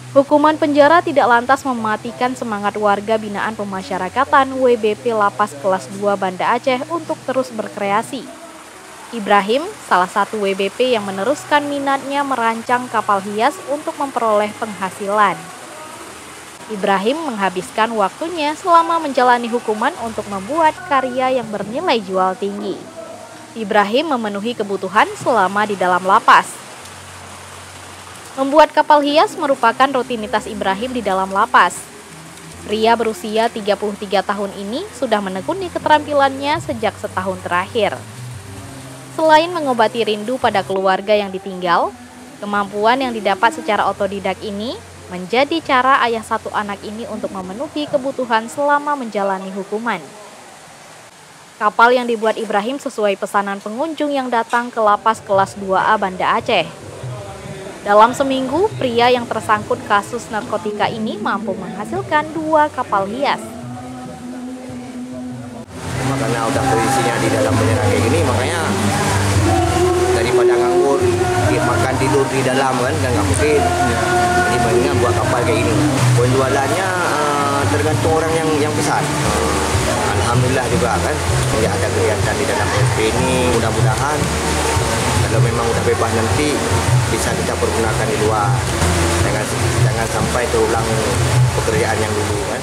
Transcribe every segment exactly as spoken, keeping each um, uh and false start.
Hukuman penjara tidak lantas mematikan semangat warga binaan pemasyarakatan W B P Lapas Kelas dua Banda Aceh untuk terus berkreasi. Ibrahim, salah satu W B P yang meneruskan minatnya merancang kapal hias untuk memperoleh penghasilan. Ibrahim menghabiskan waktunya selama menjalani hukuman untuk membuat karya yang bernilai jual tinggi. Ibrahim memenuhi kebutuhan selama di dalam lapas. Membuat kapal hias merupakan rutinitas Ibrahim di dalam lapas. Pria berusia tiga puluh tiga tahun ini sudah menekuni keterampilannya sejak setahun terakhir. Selain mengobati rindu pada keluarga yang ditinggal, kemampuan yang didapat secara otodidak ini menjadi cara ayah satu anak ini untuk memenuhi kebutuhan selama menjalani hukuman. Kapal yang dibuat Ibrahim sesuai pesanan pengunjung yang datang ke Lapas Kelas dua A Banda Aceh. Dalam seminggu, pria yang tersangkut kasus narkotika ini mampu menghasilkan dua kapal hias. Makanya udah kondisinya di dalam penjara kayak gini, makanya daripada nganggur, makan tidur di dalam kan, kan nggak mungkin. Jadi mendingan buat kapal kayak gini. Penjualannya uh, tergantung orang yang yang pesan. Uh, Alhamdulillah juga kan, ya ada kegiatan di dalam L P ini. Mudah-mudahan kalau memang udah bebas nanti bisa kita pergunakan di luar. Jangan jangan sampai terulang pekerjaan yang dulu kan.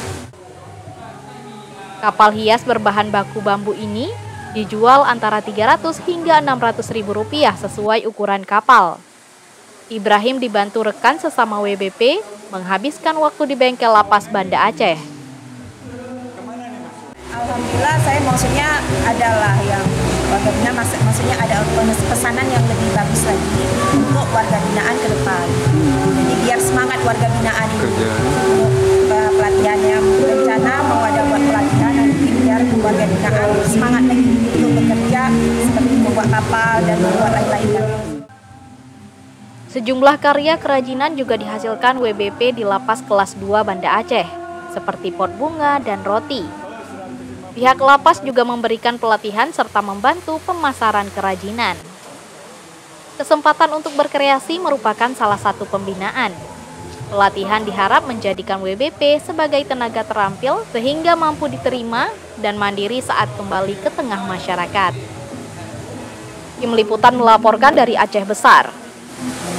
Kapal hias berbahan baku bambu ini dijual antara tiga ratus hingga enam ratus ribu rupiah sesuai ukuran kapal. Ibrahim dibantu rekan sesama W B P menghabiskan waktu di bengkel Lapas Banda Aceh. Alhamdulillah, saya maksudnya adalah yang warga binaan, maksudnya ada pesanan yang lebih bagus lagi untuk warga binaan ke depan. Jadi biar semangat warga binaan ini untuk pelatihan yang rencana mau ada buat pelatihan nanti biar warga binaan semangat lagi untuk bekerja seperti membuat kapal dan membuat lain-lain. Sejumlah karya kerajinan juga dihasilkan W B P di Lapas Kelas dua Banda Aceh, seperti pot bunga dan roti. Pihak lapas juga memberikan pelatihan serta membantu pemasaran kerajinan. Kesempatan untuk berkreasi merupakan salah satu pembinaan. Pelatihan diharap menjadikan W B P sebagai tenaga terampil sehingga mampu diterima dan mandiri saat kembali ke tengah masyarakat. Tim Liputan melaporkan dari Aceh Besar.